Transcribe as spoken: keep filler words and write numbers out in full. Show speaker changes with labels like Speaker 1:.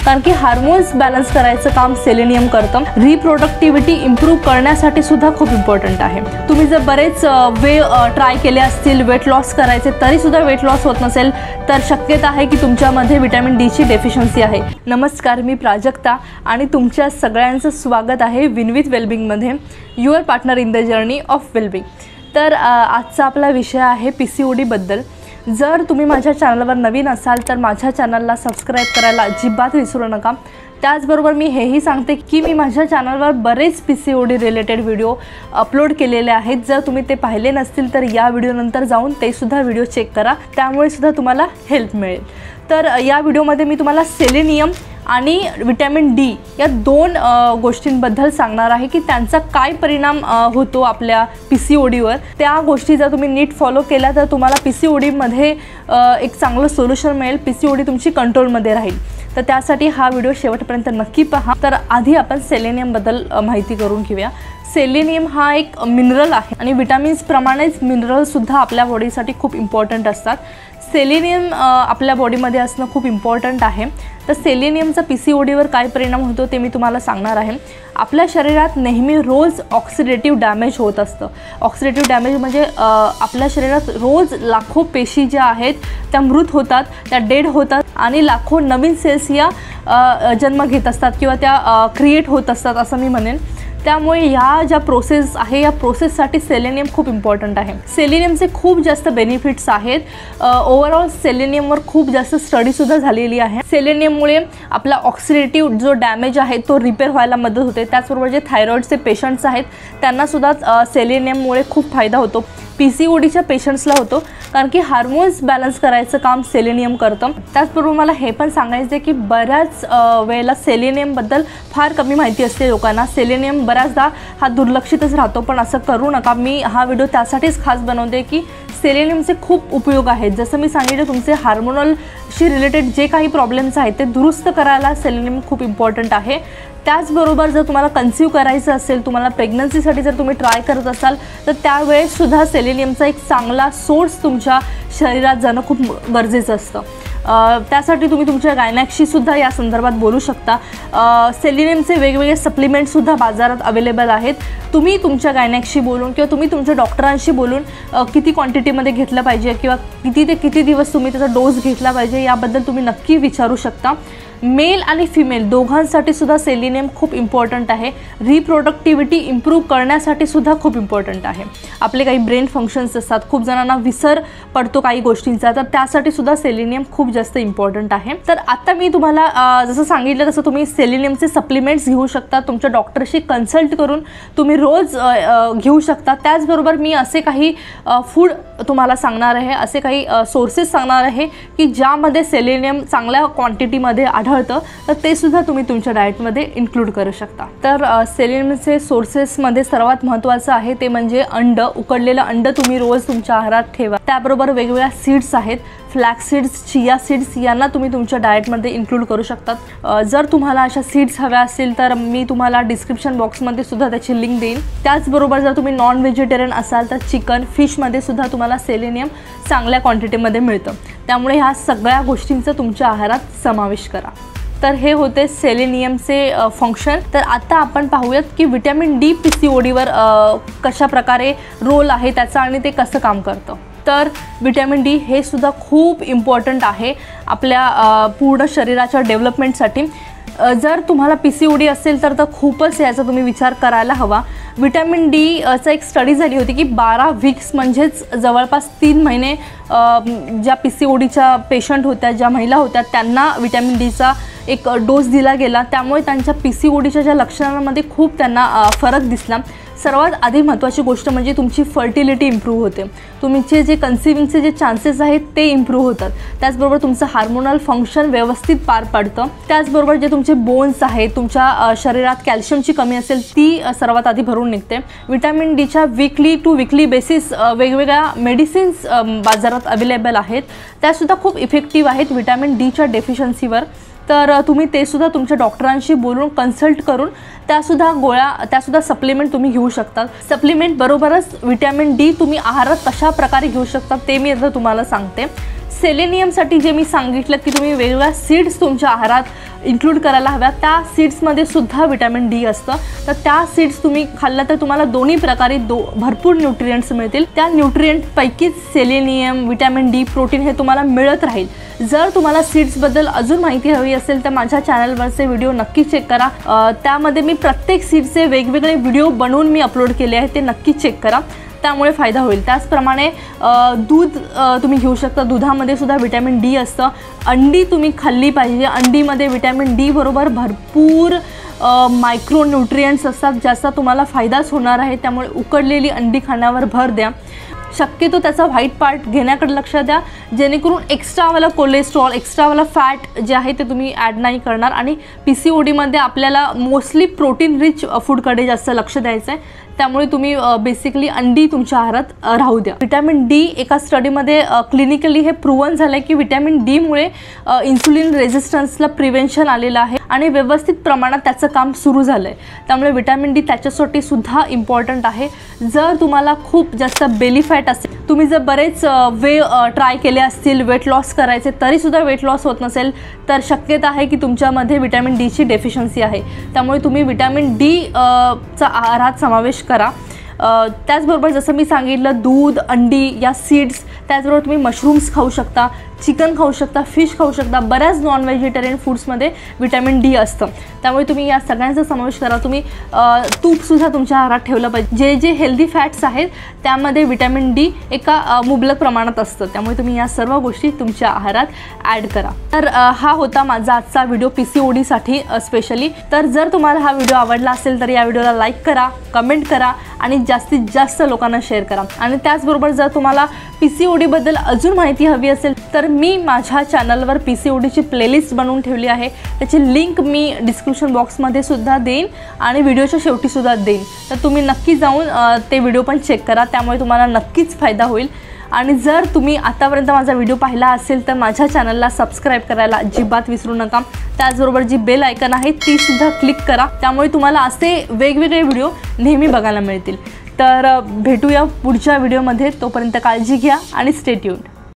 Speaker 1: कारण की hormones balance करायचं काम सेलेनियम करतं। रिप्रोडक्टिव्हिटी इम्प्रूव्ह करण्यासाठी सुद्धा खूप इम्पॉर्टंट आहे। तुम्ही जर बरेच वे ट्राय केले असतील वेट लॉस करायचे तरी सुद्धा वेट लॉस होत नसेल तर शक्यता आहे की तुमच्यामध्ये विटॅमिन डी ची डेफिशियन्सी आहे। नमस्कार, मी प्राजक्ता आणि तुमच्या सगळ्यांचं स्वागत आहे विन विथ वेलबिंगमध्ये, your partner in the journey of wellbeing. तर आजचा आपला विषय आहे पी सी ओ डी बद्दल। जर तुम्ही माझ्या चॅनलवर नवीन असाल तर माझ्या चॅनलला सबस्क्राईब करायला अजिबात विसरू नका। त्याचबरोबर मी हेही सांगते की मी माझ्या चॅनलवर बरेच P C O D related video upload केलेले आहेत। जर तुम्ही ते पाहिले नसतील तर या व्हिडिओनंतर जाऊन ते सुद्धा व्हिडिओ चेक करा, त्यामुळे सुद्धा तुम्हाला हेल्प मिळेल। तर या व्हिडिओमध्ये मी तुम्हाला सेलेनियम आणि विटॅमिन डी या दोन गोष्टींबद्दल सांगणार आहे की त्यांचा काय परिणाम होतो आपल्या पी सी ओ डीवर। त्या गोष्टी जर तुम्ही नीट फॉलो केल्या तर तुम्हाला पी सी ओ डीमध्ये एक चांगलं सोल्युशन मिळेल, पी सी ओ डी तुमची कंट्रोलमध्ये राहील। तर त्यासाठी हा व्हिडिओ शेवटपर्यंत नक्की पहा। तर आधी आपण सेलेनियमबद्दल माहिती करून घेऊया। सेलेनियम हा एक मिनरल आहे आणि विटॅमिन्स प्रमाणेच मिनरलसुद्धा आपल्या बॉडीसाठी खूप इम्पॉर्टंट असतात। सेलेनियम आपल्या बॉडीमध्ये असणं खूप इम्पॉर्टंट आहे। तर सेलेनियमचा पी सी ओ डीवर काय परिणाम होतो ते मी तुम्हाला सांगणार आहे। आपल्या शरीरात नेहमी रोज ऑक्सिडेटिव्ह डॅमेज होत असतं। ऑक्सिडेटिव्ह डॅमेज म्हणजे आपल्या शरीरात रोज लाखो पेशी ज्या आहेत त्या मृत होतात, त्या डेड होतात आणि लाखो नवीन सेल्स या जन्म घेत असतात किंवा त्या क्रिएट होत असतात असं मी म्हणेन। त्यामुळे ह्या ज्या प्रोसेस आहे या प्रोसेससाठी सेलेनियम खूप इम्पॉर्टंट आहे। सेलेनियमचे खूप जास्त बेनिफिट्स आहेत। ओव्हरऑल सेलेनियमवर खूप जास्त स्टडीसुद्धा झालेली आहे। सेलेनियममुळे आपला ऑक्सिडेटिव्ह जो डॅमेज आहे तो रिपेअर व्हायला मदत होते। त्याचबरोबर जे थायरॉईडचे पेशंट्स आहेत त्यांनासुद्धा सेलेनियममुळे खूप फायदा होतो। पी सी ओ डीच्या पेशंट्सला होतो कारण की हार्मोन्स बॅलन्स करायचं काम सेलेनियम करतं। त्याचबरोबर मला हे पण सांगायचं आहे की बऱ्याच वेळेला सेलेनियमबद्दल फार कमी माहिती असते लोकांना। सेलेनियम बऱ्याचदा हा दुर्लक्षितच राहतो, पण असं करू नका। मी हा व्हिडिओ त्यासाठीच खास बनवते की सेलेनियमचे खूप उपयोग आहेत। जसं मी सांगितलं, तुमचे हार्मोनलशी रिलेटेड जे काही प्रॉब्लेम्स आहेत ते दुरुस्त करायला सेलेनियम खूप इम्पॉर्टंट आहे। त्याचबरोबर जर तुम्हाला कन्सीव्ह करायचं असेल, तुम्हाला प्रेग्नन्सीसाठी जर तुम्ही ट्राय करत असाल तर त्यावेळेससुद्धा सेलेनियमचा एक चांगला सोर्स तुमच्या शरीरात जाणं खूप गरजेचं असतं। त्यासाठी तुम्ही तुमच्या गायनॅकशीसुद्धा या संदर्भात बोलू शकता। सेलेनियमचे वेगवेगळे सप्लिमेंटसुद्धा बाजारात अवेलेबल आहेत। तुम्ही तुमच्या गायनॅकशी बोलून किंवा तुम्ही तुमच्या डॉक्टरांशी बोलून किती क्वांटिटीमध्ये घेतलं पाहिजे किंवा किती ते किती दिवस तुम्ही त्याचा डोस घेतला पाहिजे याबद्दल तुम्ही नक्की विचारू शकता। मेल आणि फिमेल दोघांसाठी सुद्धा सेलेनियम खूप इम्पॉर्टंट आहे। रिप्रोडक्टिव्हिटी इम्प्रूव्ह करण्यासाठी सुद्धा खूप इम्पॉर्टंट आहे। आपले काही ब्रेन फंक्शन्स असतात, खूप जणांना विसर पडतो काही गोष्टींचा, तर त्यासाठी सुद्धा सेलेनियम खूप जास्त इम्पॉर्टंट आहे। तर आता मी तुम्हाला जसं सांगितलं तसं तुम्ही सेलेनियमचे सप्लिमेंट्स घेऊ शकता। तुमच्या डॉक्टरशी कन्सल्ट करून तुम्ही रोज घेऊ शकता। त्याचबरोबर मी असे काही फूड तुम्हाला सांगणार आहे, असे काही सोर्सेस सांगणार आहे की ज्यामध्ये सेलेनियम चांगल्या क्वांटिटीमध्ये आढळतं, तर ते सुद्धा तुम्ही तुमच्या डाएटमध्ये इन्क्लूड करू शकता। तर सेलेनियमचे सोर्सेसमध्ये सर्वात महत्त्वाचं आहे ते म्हणजे अंड। उकडलेलं अंड तुम्ही रोज तुमच्या आहारात ठेवा। त्याबरोबर वेगवेगळ्या सीड्स आहेत, फ्लॅक्स सीड्स, चिया सीड्स, यांना तुम्ही तुमच्या डाएटमध्ये इन्क्लूड करू शकतात। जर तुम्हाला अशा सीड्स हव्या असतील तर मी तुम्हाला डिस्क्रिप्शन बॉक्समध्ये सुद्धा त्याची लिंक देईन। त्याचबरोबर जर तुम्ही नॉन व्हेजिटेरियन असाल तर चिकन, फिशमध्ये सुद्धा तुम्हाला सेलेनियम चांगल्या क्वांटिटीमध्ये मिळतं। त्यामुळे ह्या सगळ्या गोष्टींचा तुमच्या आहारात समावेश करा। तर हे होते सेलेनियमचे फंक्शन। तर आता आपण पाहूयात की vitamin D P C O डीवर कशा प्रकारे रोल आहे त्याचा आणि ते कसं काम करतं। तर विटॅमिन डी हे सुद्धा खूप इम्पॉर्टंट आहे आपल्या पूर्ण शरीराच्या डेव्हलपमेंटसाठी। जर तुम्हाला पी सी ओ डी असेल तर तर खूपच याचा तुम्ही विचार करायला हवा। विटॅमिन डीचा एक स्टडी झाली होती की बारा वीक्स म्हणजेच जवळपास तीन महिने ज्या पी सी ओ डीच्या पेशंट होत्या, ज्या महिला होत्या, त्यांना विटॅमिन डीचा एक डोस दिला गेला। त्यामुळे त्यांच्या पी सी ओ डीच्या ज्या लक्षणांमध्ये खूप त्यांना फरक दिसला। सर्वात आधी महत्त्वाची गोष्ट म्हणजे तुमची फर्टिलिटी इम्प्रूव्ह होते, तुमचे जे कन्सिविंगचे जे चान्सेस आहेत ते इम्प्रूव्ह होतात। त्याचबरोबर तुमचं हार्मोनल फंक्शन व्यवस्थित पार पडतं। त्याचबरोबर जे तुमचे बोन्स आहेत, तुमच्या शरीरात कॅल्शियमची कमी असेल ती सर्वात आधी भरून निघते। विटॅमिन डीच्या वीकली टू वीकली बेसिस वेगवेगळ्या मेडिसिन्स बाजारात अवेलेबल आहेत, त्यासुद्धा खूप इफेक्टिव्ह आहेत विटॅमिन डीच्या डेफिशियन्सीवर। तर तुम्ही ते सुद्धा तुमच्या डॉक्टरांशी बोलून कन्सल्ट करून त्यासुद्धा गोळ्या त्यासुद्धा सप्लिमेंट तुम्ही घेऊ शकता। सप्लिमेंट बरोबरच विटॅमिन डी तुम्ही आहारात कशा प्रकारे घेऊ शकता ते मी आता तुम्हाला सांगते। सेलेनियमसाठी जे मी सांगितलं की तुम्ही वेगवेगळ्या सीड्स तुमच्या आहारात इन्क्लूड करायला हव्या, त्या सीड्समध्ये सुद्धा विटॅमिन डी असतं. तर त्या सीड्स तुम्ही खाल्लं तर तुम्हाला दोन्ही प्रकारे दो भरपूर न्यूट्रिएंट्स मिळतील. त्या न्यूट्रिएंटपैकीच सेलेनियम, विटॅमिन डी, प्रोटीन हे तुम्हाला मिळत राहील. जर तुम्हाला सीड्सबद्दल अजून माहिती हवी असेल तर माझ्या चॅनलवरचे व्हिडिओ नक्की चेक करा. त्यामध्ये मी प्रत्येक सीड्सचे वेगवेगळे व्हिडिओ बनवून मी अपलोड केले आहेत, ते नक्की चेक करा, त्यामुळे फायदा होईल. त्याचप्रमाणे दूध तुम्ही घेऊ शकता. दुधामध्ये सुद्धा विटॅमिन डी असतं. अंडी तुम्ही खाल्ली पाहिजे. अंडीमध्ये विटॅमिन डी बरोबर भरपूर मायक्रो न्यूट्रिएंट्स असतात, ज्याचा तुम्हाला फायदाच होणार आहे. त्यामुळे उकडलेली अंडी खाण्यावर भर द्या. शक्यतो त्याचा व्हाईट पार्ट घेण्याकडे लक्ष द्या, जेणेकरून एक्स्ट्रावाला कोलेस्ट्रॉल, एक्स्ट्रावाला फॅट जे आहे ते तुम्ही ॲड नाही करणार. आणि पी सी ओ डीमध्ये आपल्याला मोस्टली प्रोटीन रिच फूडकडे जास्त लक्ष द्यायचं आहे. त्यामुळे तुम्ही बेसिकली अंडी तुमच्या आहारात राहू द्या. विटॅमिन डी एका स्टडीमध्ये क्लिनिकली हे प्रूव्हन झालं आहे की विटॅमिन डीमुळे इन्सुलिन रेझिस्टन्सला प्रिव्हेन्शन आलेलं आहे आणि व्यवस्थित प्रमाणात त्याचं काम सुरू झालं आहे. त्यामुळे विटॅमिन डी त्याच्यासाठी सुद्धा इम्पॉर्टंट आहे. जर तुम्हाला खूप जास्त बेली फॅट असेल, तुम्ही जर बरेच वे ट्राय केले असतील वेट लॉस करायचे तरीसुद्धा वेट लॉस होत नसेल, तर शक्यता आहे की तुमच्यामध्ये विटॅमिन डीची डेफिशियन्सी आहे. त्यामुळे तुम्ही विटॅमिन डी चा आहारात समावेश करा. त्याचबरोबर जसं मी सांगितलं, दूध, अंडी या सीड्स, त्याचबरोबर तुम्ही मशरूम्स खाऊ शकता, चिकन खाऊ शकता, फिश खाऊ शकता. बऱ्याच नॉन व्हेजिटेरियन फूड्समध्ये विटॅमिन डी असतं. त्यामुळे तुम्ही या सगळ्यांचा समावेश करा. तुम्ही तूपसुद्धा तुमच्या आहारात ठेवलं पाहिजे. जे जे हेल्दी फॅट्स आहेत त्यामध्ये विटॅमिन डी एका मुबलक प्रमाणात असतं. त्यामुळे तुम्ही या सर्व गोष्टी तुमच्या आहारात ॲड करा. तर हा होता माझा आजचा व्हिडिओ पी सी ओ डीसाठी स्पेशली. तर जर तुम्हाला हा व्हिडिओ आवडला असेल तर या व्हिडिओला लाईक करा, कमेंट करा आणि जास्तीत जास्त लोकांना शेअर करा. आणि त्याचबरोबर जर तुम्हाला पी सी ओ डीबद्दल अजून माहिती हवी असेल तर मी माझ्या चॅनलवर पी सी ओ डीची प्लेलिस्ट बनवून ठेवली आहे. त्याची लिंक मी डिस्क्रिप्शन बॉक्समध्ये सुद्धा देईन आणि व्हिडिओच्या शेवटीसुद्धा देईन. तर तुम्ही नक्की जाऊन ते व्हिडिओ पण चेक करा, त्यामुळे तुम्हाला नक्कीच फायदा होईल. आणि जर तुम्ही आतापर्यंत माझा व्हिडिओ पाहिला असेल तर माझ्या चॅनलला सबस्क्राईब करायला अजिबात विसरू नका. त्याचबरोबर जी बेल आयकन आहे तीसुद्धा क्लिक करा, त्यामुळे तुम्हाला असे वेगवेगळे व्हिडिओ नेहमी बघायला मिळतील. तर भेटूया पुढच्या व्हिडिओमध्ये. तोपर्यंत काळजी घ्या आणि स्टे ट्यून्ड.